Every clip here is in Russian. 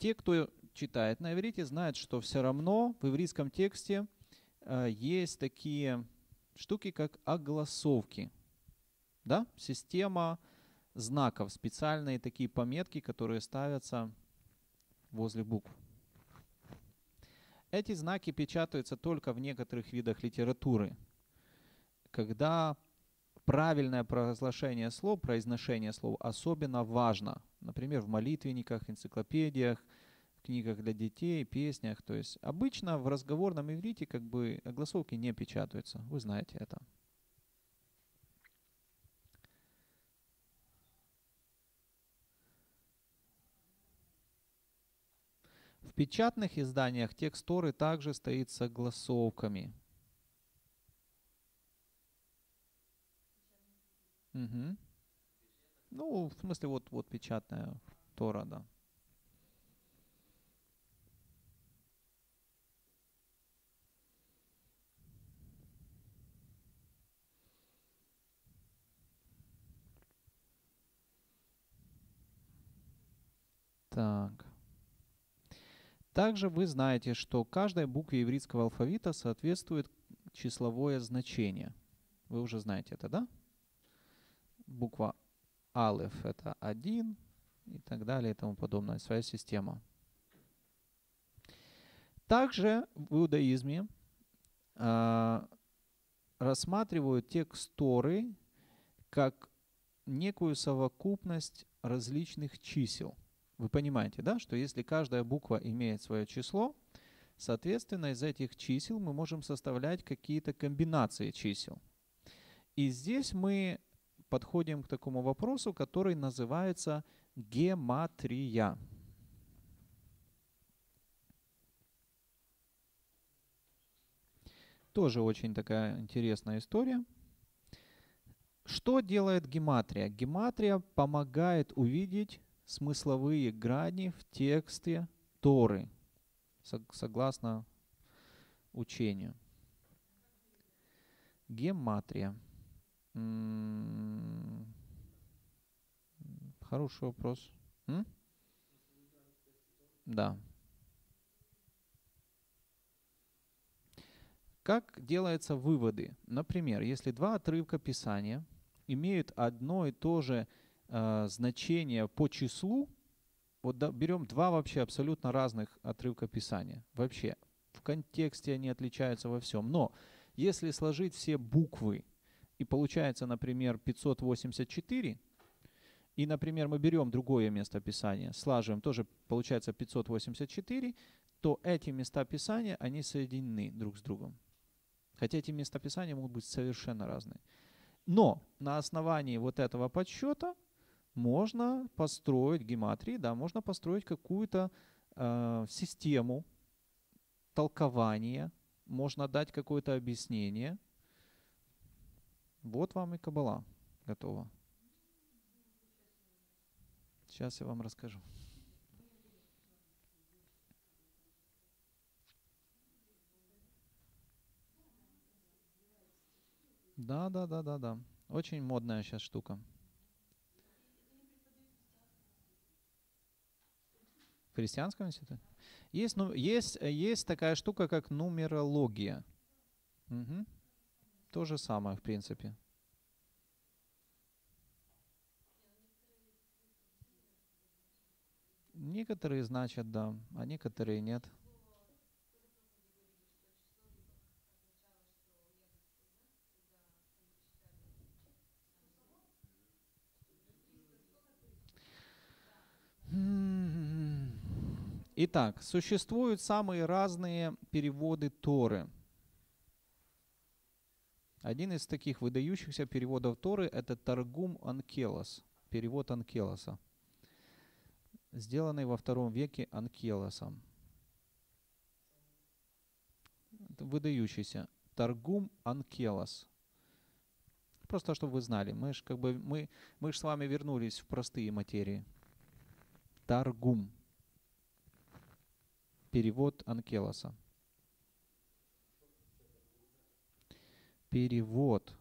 те, кто читает на иврите, знают, что все равно в ивритском тексте есть такие штуки, как огласовки. Да? Система знаков, специальные такие пометки, которые ставятся возле букв. Эти знаки печатаются только в некоторых видах литературы, когда правильное произношение слов особенно важно. Например, в молитвенниках, энциклопедиях, в книгах для детей, песнях. То есть обычно в разговорном иврите как бы огласовки не печатаются. Вы знаете это. В печатных изданиях текст Торы также стоит с огласовками. Угу. Ну, в смысле, вот печатная Тора, да. Так. Также вы знаете, что каждой букве еврейского алфавита соответствует числовое значение. Вы уже знаете это, да? Буква Алеф — это 1 и так далее и тому подобное. Своя система. Также в иудаизме рассматривают текст Торы как некую совокупность различных чисел. Вы понимаете, да, что если каждая буква имеет свое число, соответственно, из этих чисел мы можем составлять какие-то комбинации чисел. И здесь мы подходим к такому вопросу, который называется гематрия. Тоже очень такая интересная история. Что делает гематрия? Гематрия помогает увидеть смысловые грани в тексте Торы, согласно учению. Гематрия. Хороший вопрос. Да. Как делаются выводы? Например, если два отрывка Писания имеют одно и то же значение по числу, вот берем два вообще абсолютно разных отрывка Писания. Вообще, в контексте они отличаются во всем. Но если сложить все буквы, и получается, например, 584, и, например, мы берем другое место Писания, слаживаем, тоже получается 584, то эти места Писания, они соединены друг с другом. Хотя эти места Писания могут быть совершенно разные. Но на основании вот этого подсчета можно построить гематрии, да, можно построить какую-то систему толкования, можно дать какое-то объяснение. Вот вам и Каббала готова. Сейчас я вам расскажу. Да. Очень модная сейчас штука. В христианском институте? Есть такая штука, как нумерология. Угу. То же самое, в принципе. Некоторые значат, да, а некоторые нет. Итак, существуют самые разные переводы Торы. Один из таких выдающихся переводов Торы — это Таргум Анкелос, перевод Анкелоса, сделанный во II веке Анкелосом. Это выдающийся. Таргум Анкелос. Просто чтобы вы знали, мы ж с вами вернулись в простые материи. Таргум. Перевод Анкелоса. Перевод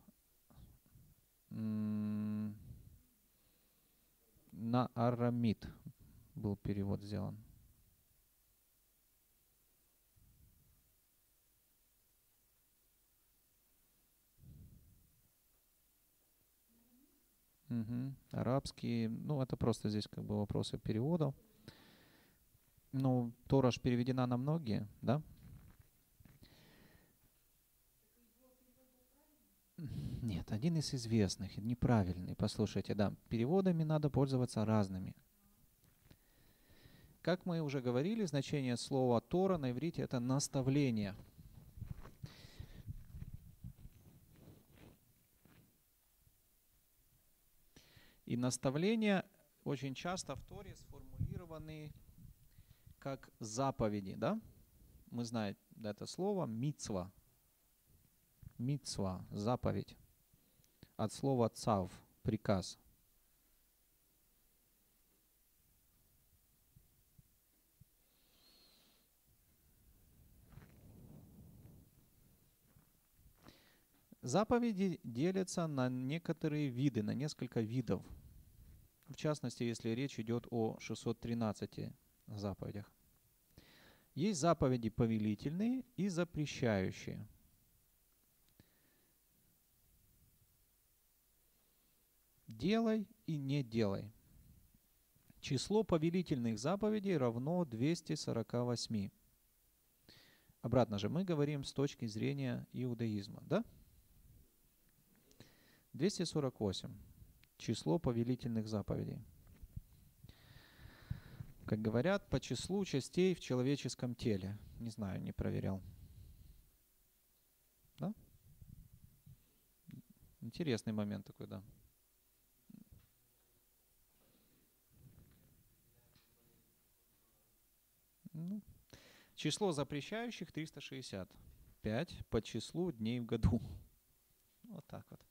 на арамит был перевод сделан. Арабский, ну это просто здесь как бы вопросы перевода. Ну, Тора ж переведена на многие, да? Нет, один из известных, неправильный. Послушайте, да, переводами надо пользоваться разными. Как мы уже говорили, значение слова Тора на иврите это наставление. И наставления очень часто в Торе сформулированы как заповеди, да? Мы знаем это слово мицва. Мицва, заповедь. От слова цав, приказ. Заповеди делятся на некоторые виды, на несколько видов. В частности, если речь идет о 613 заповедях. Есть заповеди повелительные и запрещающие. Делай и не делай. Число повелительных заповедей равно 248. Обратно же мы говорим с точки зрения иудаизма, да? 248. Число повелительных заповедей. Как говорят, по числу частей в человеческом теле. Не знаю, не проверял. Да? Интересный момент такой, да. Ну, число запрещающих 365 по числу дней в году. Вот так вот.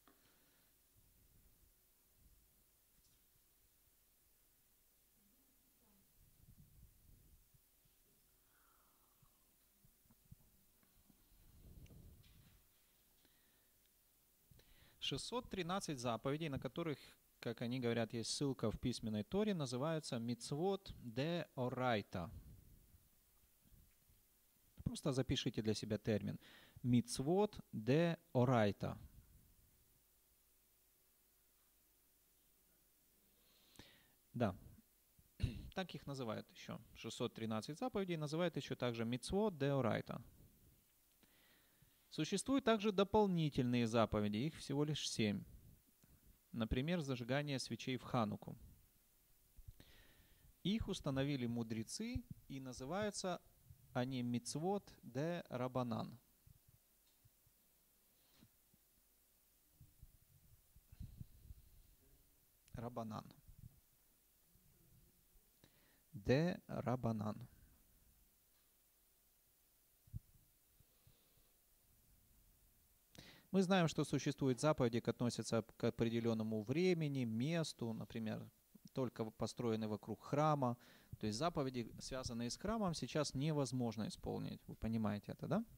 — 613 заповедей, на которых, как они говорят, есть ссылка в письменной Торе, называются мицвот де орайта. Просто запишите для себя термин. Мицвот де орайта. Да, так их называют еще. 613 заповедей называют еще также мицвот де орайта. Существуют также дополнительные заповеди, их всего лишь 7. Например, зажигание свечей в Хануку. Их установили мудрецы, и называются они мицвот де рабанан. Рабанан. Де рабанан. Мы знаем, что существуют заповеди, которые относятся к определенному времени, месту, например, только построены вокруг храма. То есть заповеди, связанные с храмом, сейчас невозможно исполнить. Вы понимаете это, да?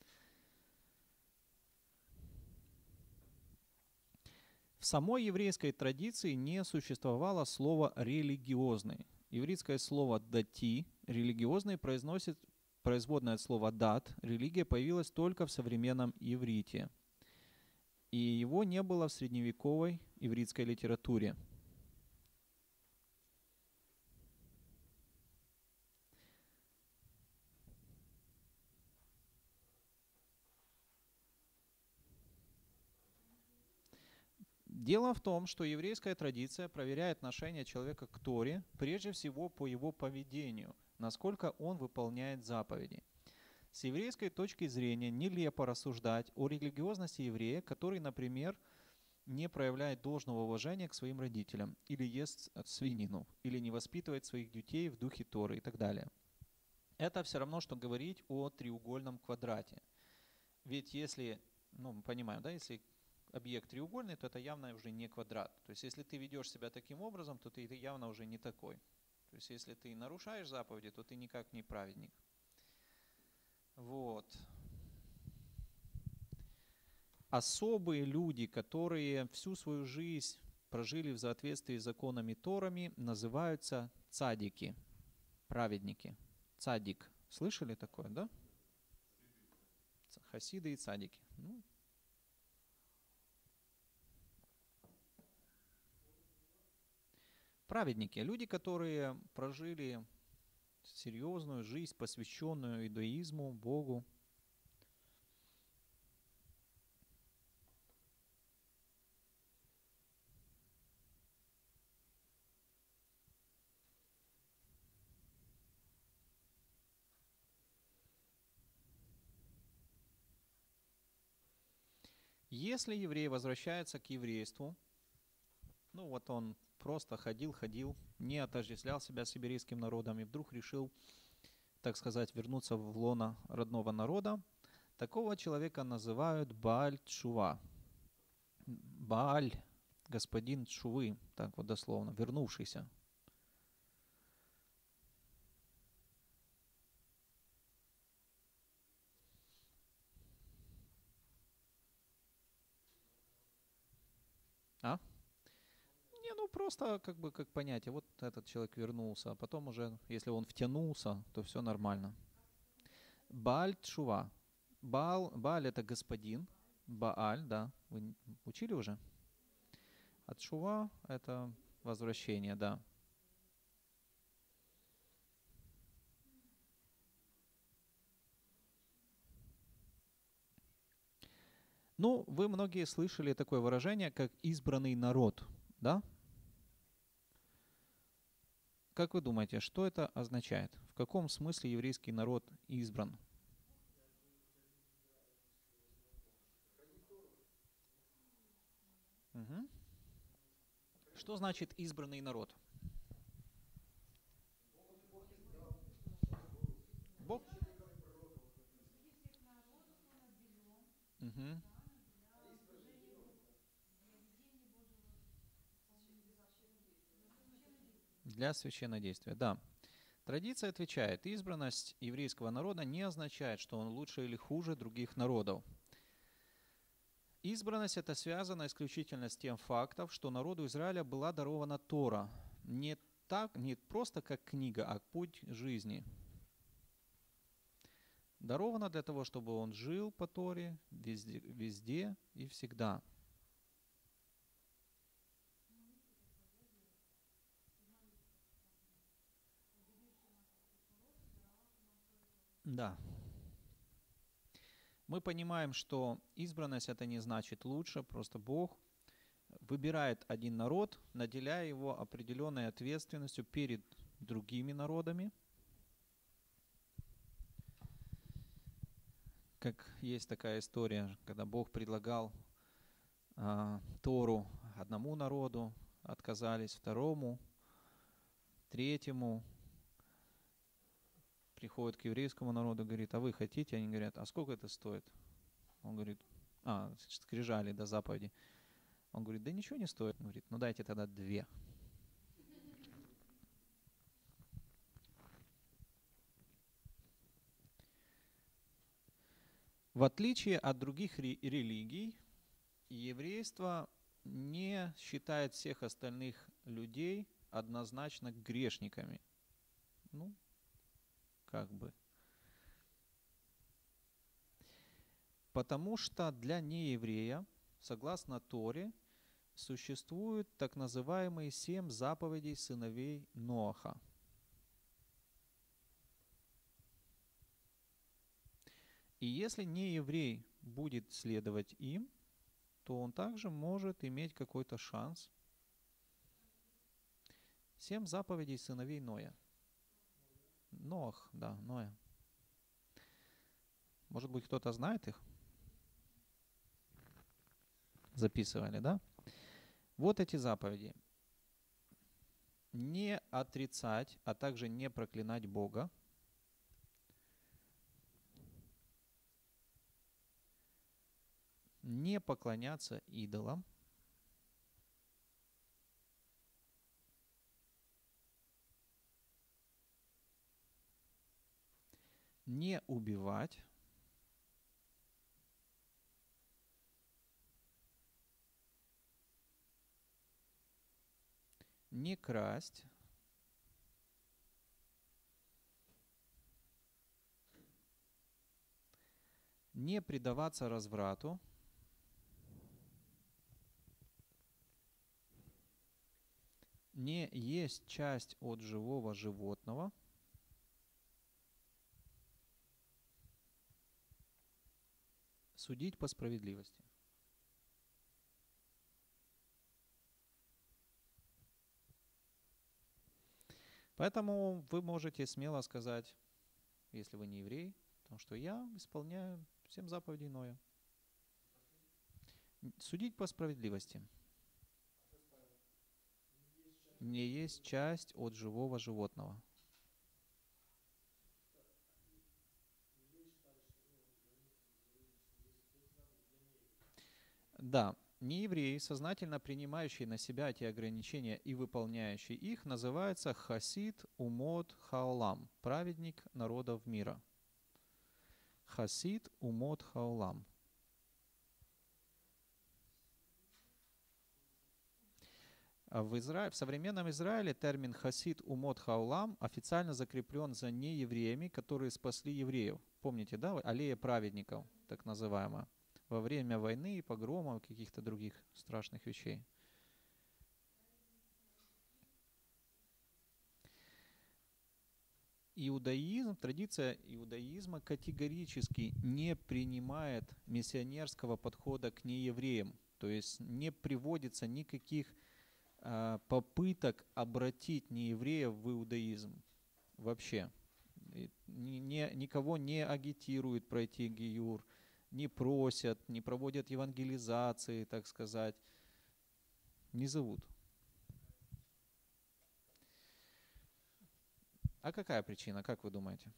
В самой еврейской традиции не существовало слова «религиозный». Еврейское слово «дати», «религиозный» производное от слова «дат». Религия появилась только в современном иврите. И его не было в средневековой ивритской литературе. Дело в том, что еврейская традиция проверяет отношение человека к Торе прежде всего по его поведению, насколько он выполняет заповеди. С еврейской точки зрения нелепо рассуждать о религиозности еврея, который, например, не проявляет должного уважения к своим родителям, или ест свинину, или не воспитывает своих детей в духе Торы и так далее. Это все равно, что говорить о треугольном квадрате. Ведь если, мы понимаем, да, если объект треугольный, то это явно уже не квадрат. То есть если ты ведешь себя таким образом, то ты явно уже не такой. То есть если ты нарушаешь заповеди, то ты никак не праведник. Вот. Особые люди, которые всю свою жизнь прожили в соответствии с законами Торами, называются цадики, праведники. Цадик. Слышали такое, да? Хасиды и цадики. Праведники, люди, которые прожили серьезную жизнь, посвященную иудаизму, Богу. Если еврей возвращается к еврейству, ну вот он просто ходил, не отождествлял себя с еврейским народом и вдруг решил, так сказать, вернуться в лоно родного народа, такого человека называют Бааль Тшува. Бааль, господин Тшувы, так вот дословно, вернувшийся. А? Не, ну просто как понятие, вот этот человек вернулся, а потом уже, если он втянулся, то все нормально. Бааль Тшува. Бааль это господин, Бааль, да, вы учили уже? А Тшува это возвращение, да. Ну, вы многие слышали такое выражение, как избранный народ, да? Как вы думаете, что это означает? В каком смысле еврейский народ избран? Мгм. Что значит избранный народ? Бог? Мгм. Для священнодействия, да. Традиция отвечает, избранность еврейского народа не означает, что он лучше или хуже других народов. Избранность это связано исключительно с тем фактом, что народу Израиля была дарована Тора. Не просто как книга, а путь жизни. Дарована для того, чтобы он жил по Торе везде и всегда. Да. Мы понимаем, что избранность это не значит лучше, просто Бог выбирает один народ, наделяя его определенной ответственностью перед другими народами. Как есть такая история, когда Бог предлагал Тору одному народу, отказались второму, третьему, приходит к еврейскому народу, говорит, а вы хотите? Они говорят, а сколько это стоит? Он говорит, скрижали до заповеди. Он говорит, да ничего не стоит. Он говорит, ну дайте тогда 2. В отличие от других религий, еврейство не считает всех остальных людей однозначно грешниками. Ну, как бы. Потому что для нееврея, согласно Торе, существуют так называемые 7 заповедей сыновей Ноаха. И если нееврей будет следовать им, то он также может иметь какой-то шанс. 7 заповедей сыновей Ноя. Ноах, да, Ноя. Может быть, кто-то знает их? Записывали, да? Вот эти заповеди. Не отрицать, а также не проклинать Бога. Не поклоняться идолам. Не убивать. Не красть. Не предаваться разврату. не есть часть от живого животного, судить по справедливости. Поэтому вы можете смело сказать, если вы не еврей, потому что я исполняю 7 заповедей Ноя. Судить по справедливости. Не есть часть от живого животного. Да, неевреи, сознательно принимающие на себя эти ограничения и выполняющие их, называются хасид умот хаолам, праведник народов мира. Хасид умот хаолам. В современном Израиле термин хасид умот хаолам официально закреплен за неевреями, которые спасли евреев. Помните, да, аллея праведников, так называемая, во время войны, погромов, каких-то других страшных вещей. Иудаизм, традиция иудаизма категорически не принимает миссионерского подхода к неевреям. То есть не приводится никаких попыток обратить неевреев в иудаизм вообще. Никого не агитируют пройти гиюр, не просят, не проводят евангелизации, так сказать, не зовут. А какая причина, как вы думаете?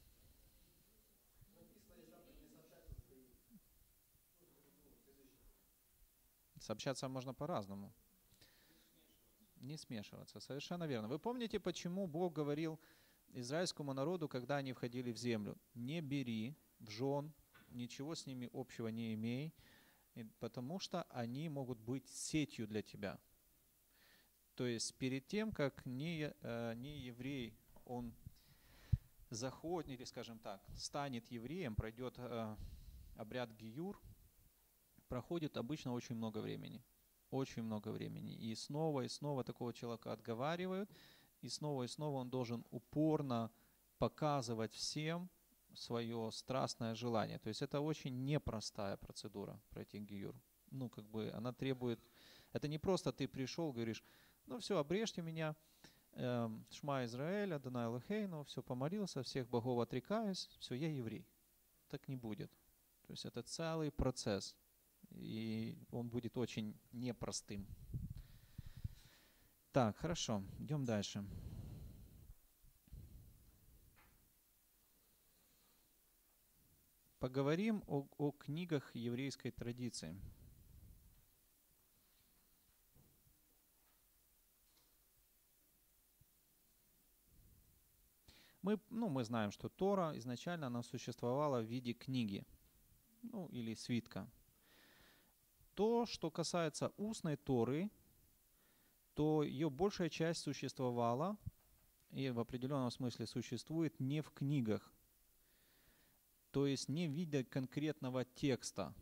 Сообщаться можно по-разному. Не смешиваться, совершенно верно. Вы помните, почему Бог говорил израильскому народу, когда они входили в землю? Не бери в жен, ничего с ними общего не имей, потому что они могут быть сетью для тебя. То есть перед тем, как не еврей, он заходит, или, скажем так, станет евреем, пройдет обряд гиюр, проходит обычно очень много времени. Очень много времени. И снова такого человека отговаривают, и снова он должен упорно показывать всем свое страстное желание. То есть это очень непростая процедура пройти гиюр. Ну, как бы она требует... Это не просто ты пришел, говоришь, ну все, обрежьте меня, Шма Израэль, Адонай Элохейну, все, помолился, всех богов отрекаюсь, все, я еврей. Так не будет. То есть это целый процесс. И он будет очень непростым. Так, хорошо, идем дальше. Поговорим о книгах еврейской традиции. Мы знаем, что Тора изначально она существовала в виде книги, или свитка. То, что касается устной Торы, то ее большая часть существовала, и в определенном смысле существует не в книгах, то есть не в виде конкретного текста.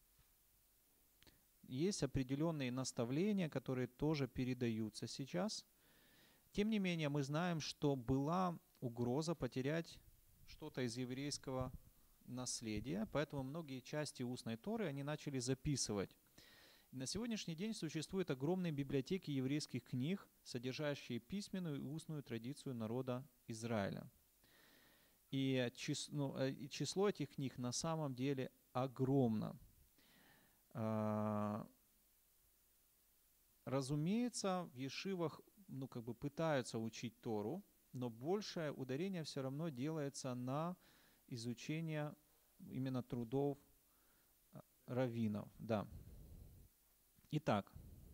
Есть определенные наставления, которые тоже передаются сейчас. Тем не менее, мы знаем, что была угроза потерять что-то из еврейского наследия, поэтому многие части устной Торы они начали записывать. На сегодняшний день существуют огромные библиотеки еврейских книг, содержащие письменную и устную традицию народа Израиля. И число этих книг на самом деле огромно. Разумеется, в ешивах пытаются учить Тору, но большее ударение все равно делается на изучение именно трудов раввинов. Да. Итак,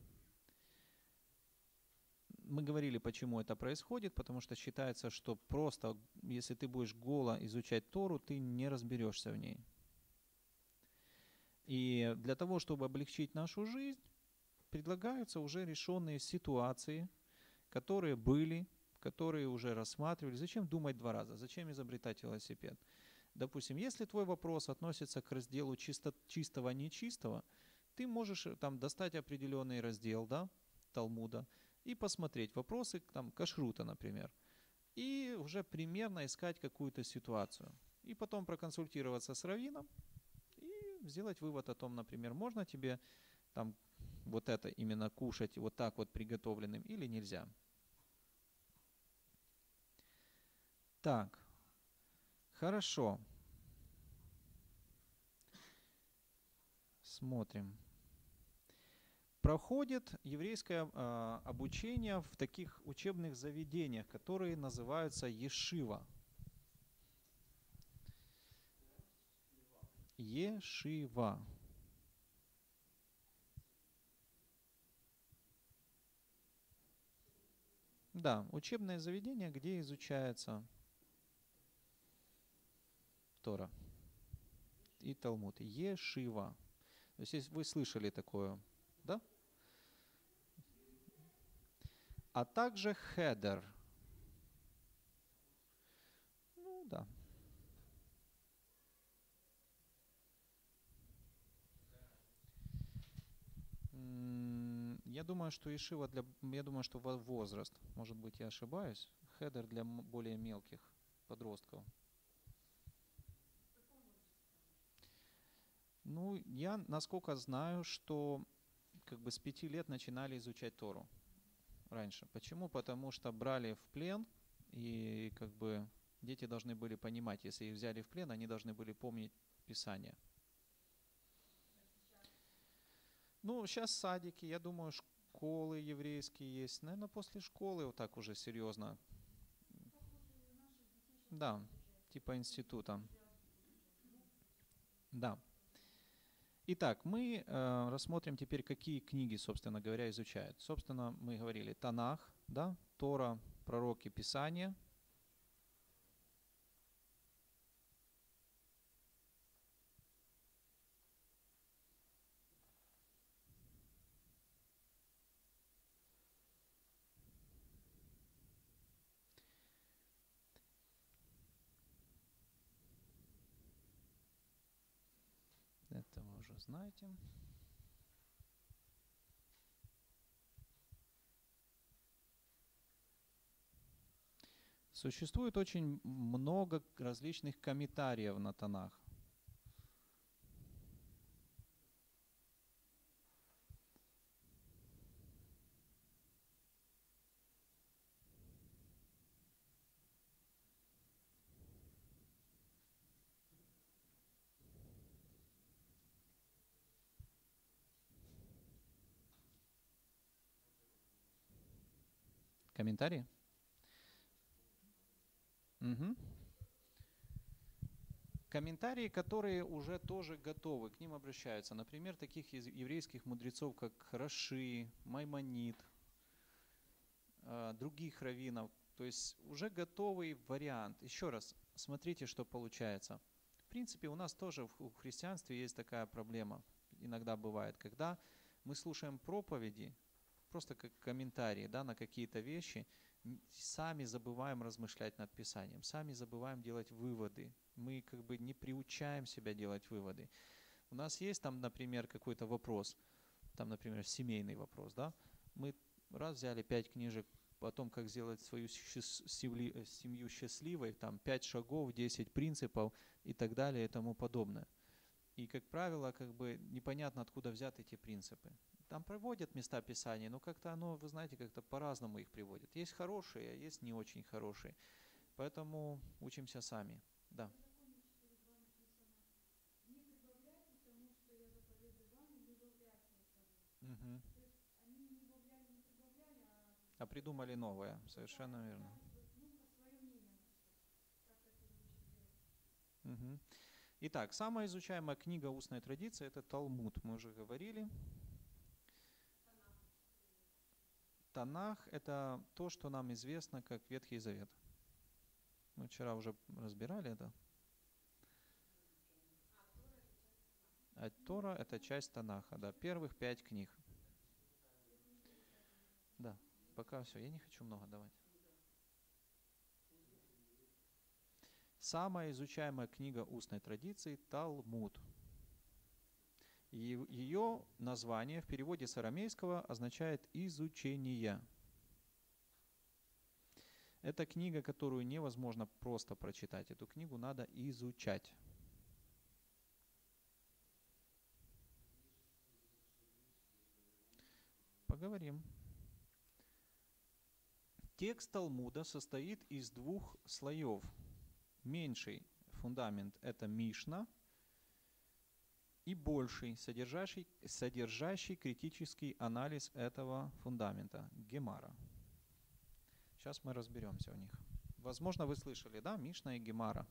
мы говорили, почему это происходит, потому что считается, что просто, если ты будешь голо изучать Тору, ты не разберешься в ней. И для того, чтобы облегчить нашу жизнь, предлагаются уже решенные ситуации, которые были, которые уже рассматривали. Зачем думать два раза? Зачем изобретать велосипед? Допустим, если твой вопрос относится к разделу чистого-нечистого, ты можешь там достать определенный раздел, да, Талмуда, и посмотреть вопросы там кашрута, например, и уже примерно искать какую-то ситуацию. И потом проконсультироваться с раввином и сделать вывод о том, например, можно тебе там вот это именно кушать вот так вот приготовленным или нельзя. Так, хорошо. Смотрим. Проходит еврейское обучение в таких учебных заведениях, которые называются ешива. Ешива. Да, учебное заведение, где изучается Тора и Талмуд. Ешива. То есть вы слышали такое, да? А также хедер. Ну да. Я думаю, что ешива я думаю, что возраст. Может быть, я ошибаюсь. Хедер для более мелких подростков. Ну, я насколько знаю, что как бы с 5 лет начинали изучать Тору раньше. Почему? Потому что брали в плен, и как бы дети должны были понимать, если их взяли в плен, они должны были помнить Писание. Ну, сейчас садики, я думаю, школы еврейские есть. Наверное, после школы вот так уже серьезно. Да, типа института. Да. Итак, мы рассмотрим теперь, какие книги, собственно говоря, изучают. Собственно, мы говорили Танах, да, Тора, пророки, Писания. Это вы уже знаете. Существует очень много различных комментариев на Танах. Комментарии? Угу. Комментарии, которые уже тоже готовы, к ним обращаются. Например, таких еврейских мудрецов, как Раши, Маймонид, других раввинов. То есть уже готовый вариант. Еще раз, смотрите, что получается. В принципе, у нас тоже в христианстве есть такая проблема. Иногда бывает, когда мы слушаем проповеди, просто как комментарии, да, на какие-то вещи, сами забываем размышлять над Писанием, сами забываем делать выводы. Мы как бы не приучаем себя делать выводы. У нас есть там, например, какой-то вопрос, там, например, семейный вопрос, да, мы раз взяли 5 книжек о том, как сделать свою семью счастливой, там 5 шагов, 10 принципов и так далее и тому подобное. И, как правило, как бы непонятно, откуда взяты эти принципы. Там проводят места Писания, но как-то оно, вы знаете, как-то по-разному их приводят. Есть хорошие, а есть не очень хорошие. Поэтому учимся сами. Да. Угу. А придумали новое, совершенно верно. Угу. Итак, самая изучаемая книга устной традиции — это Талмуд, мы уже говорили. Танах — это то, что нам известно как Ветхий Завет. Мы вчера уже разбирали это. А Тора — это часть Танаха, да, первых 5 книг. Да, пока все, я не хочу много давать. Самая изучаемая книга устной традиции — Талмуд. Ее название в переводе с арамейского означает «изучение». Это книга, которую невозможно просто прочитать. Эту книгу надо изучать. Поговорим. Текст Талмуда состоит из двух слоев. Меньший фундамент – это Мишна, и больший, содержащий критический анализ этого фундамента – Гемара. Сейчас мы разберемся в них. Возможно, вы слышали, да, Мишна и Гемара.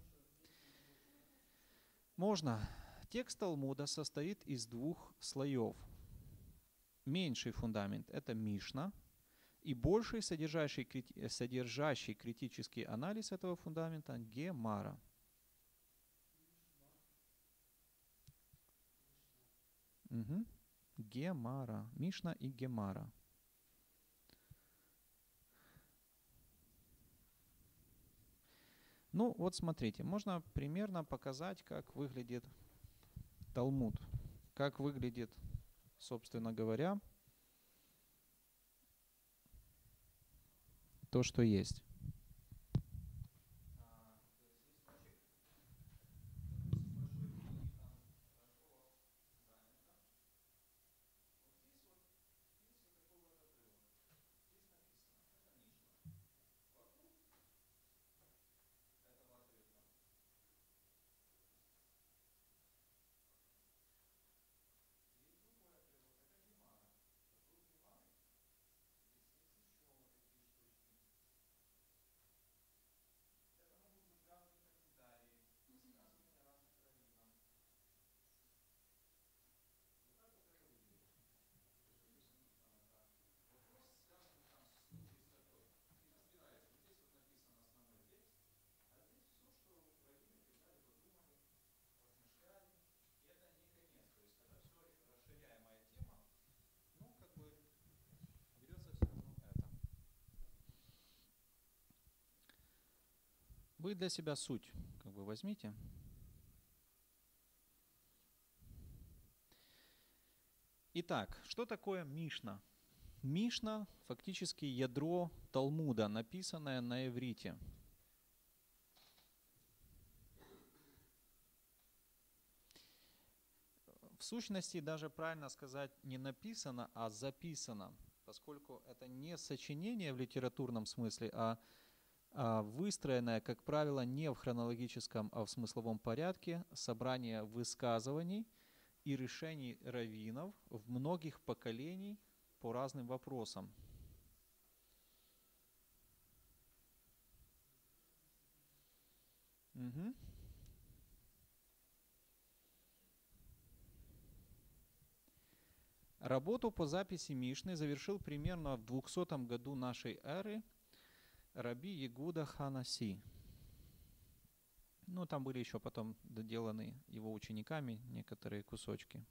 Можно. Текст Талмуда состоит из двух слоев. Меньший фундамент – это Мишна, и больший, содержащий критический анализ этого фундамента – Гемара. Угу. Гемара. Мишна и Гемара. Ну, вот смотрите, можно примерно показать, как выглядит Талмуд. Как выглядит, собственно говоря, то, что есть. Вы для себя суть как бы возьмите. Итак, что такое Мишна? Мишна фактически ядро Талмуда, написанное на иврите. В сущности, даже правильно сказать не написано, а записано, поскольку это не сочинение в литературном смысле, а выстроенное, как правило, не в хронологическом, а в смысловом порядке собрание высказываний и решений раввинов в многих поколений по разным вопросам. Угу. Работу по записи Мишны завершил примерно в 200 году нашей эры Раби Ягуда Ханаси. Ну, там были еще потом доделаны его учениками некоторые кусочки.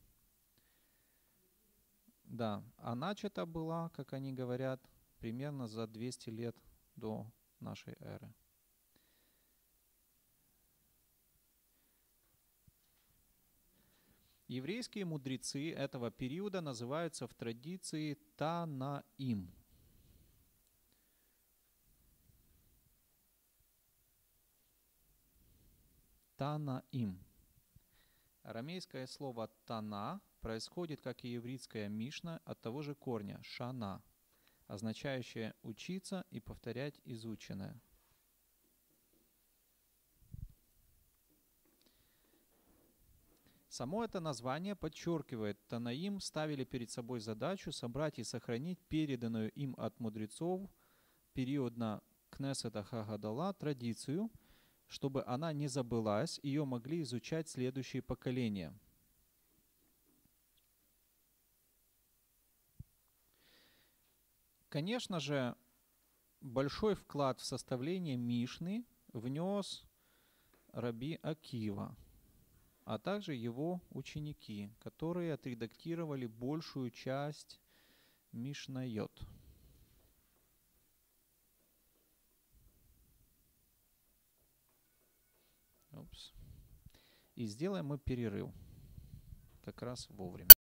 Да, а начата была, как они говорят, примерно за 200 лет до нашей эры. Еврейские мудрецы этого периода называются в традиции Танаим. Танаим. Арамейское слово «тана» происходит, как и еврейская Мишна, от того же корня «шана», означающее «учиться и повторять изученное». Само это название подчеркивает, Танаим ставили перед собой задачу собрать и сохранить переданную им от мудрецов периодно Кнесета Хагадала традицию, чтобы она не забылась, ее могли изучать следующие поколения. Конечно же, большой вклад в составление Мишны внес Раби Акива, а также его ученики, которые отредактировали большую часть Мишнайот. И сделаем мы перерыв как раз вовремя.